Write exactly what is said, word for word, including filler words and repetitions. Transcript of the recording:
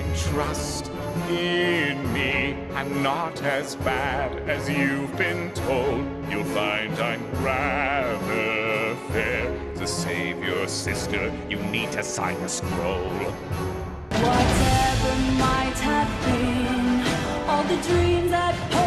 and trust in me. I'm not as bad as you've been told. You'll find I'm rather fair. To save your sister, you need to sign a scroll. Whatever might have been, all the dreams that